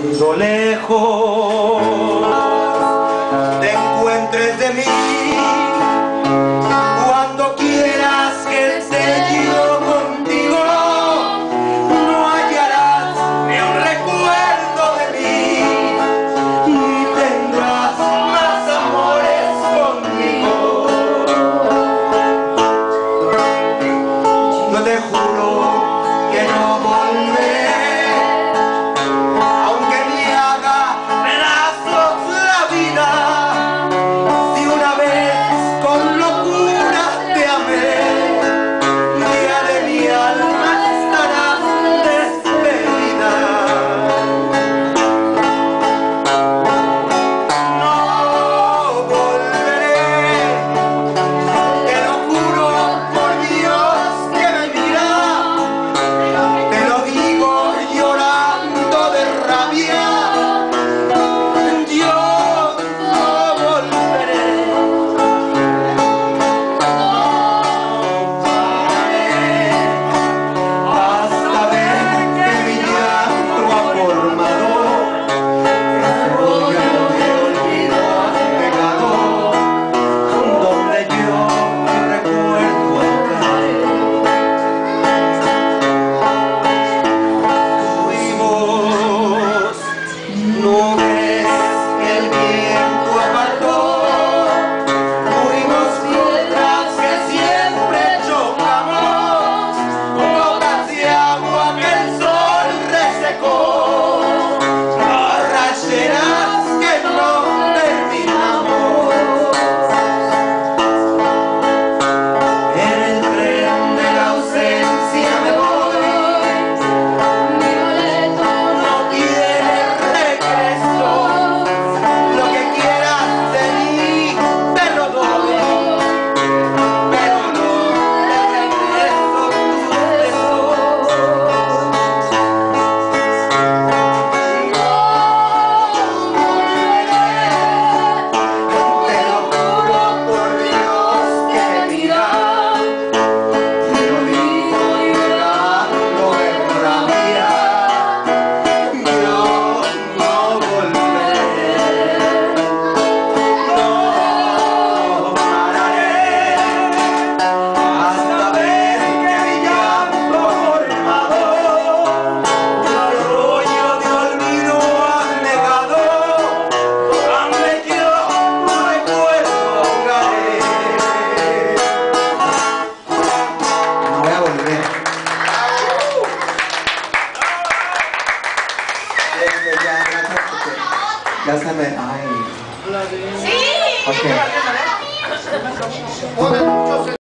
cuando lejos te encuentres de mí, cuando quieras que esté yo contigo, no hallarás ni un recuerdo de mí, y tendrás más amores conmigo. Yo te juro que no volveré, aunque me haga pedazos la vida. Si una vez con locura te amé, día de mi alma estarás despedida. No volveré, te lo juro por Dios que me mira. Te lo digo llorando de rabia, yo no volveré. Hasta ver que mi llanto ha formado el rollo de olvido pegado, donde yo recuerdo caer. Fuimos nubes que el viento apartó, fuimos piedras que siempre chocamos, gotas de agua que el sol resecó, borracheras que no terminamos. En el tren de la ausencia me voy, mi boleto no tiene regreso. Lo que quieras de mí te lo doy, pero no te regreso tus besos. No volveré, te lo juro por Dios que me mira. Te lo digo llorando de rabia, yo no volveré. No pararé hasta ver que mi llanto ha formado un arroyo de olvido anegado, donde yo tu recuerdo ahogaré. No voy a volver. Ya, gracias, porque ya se me... Ay. Sí. Ok.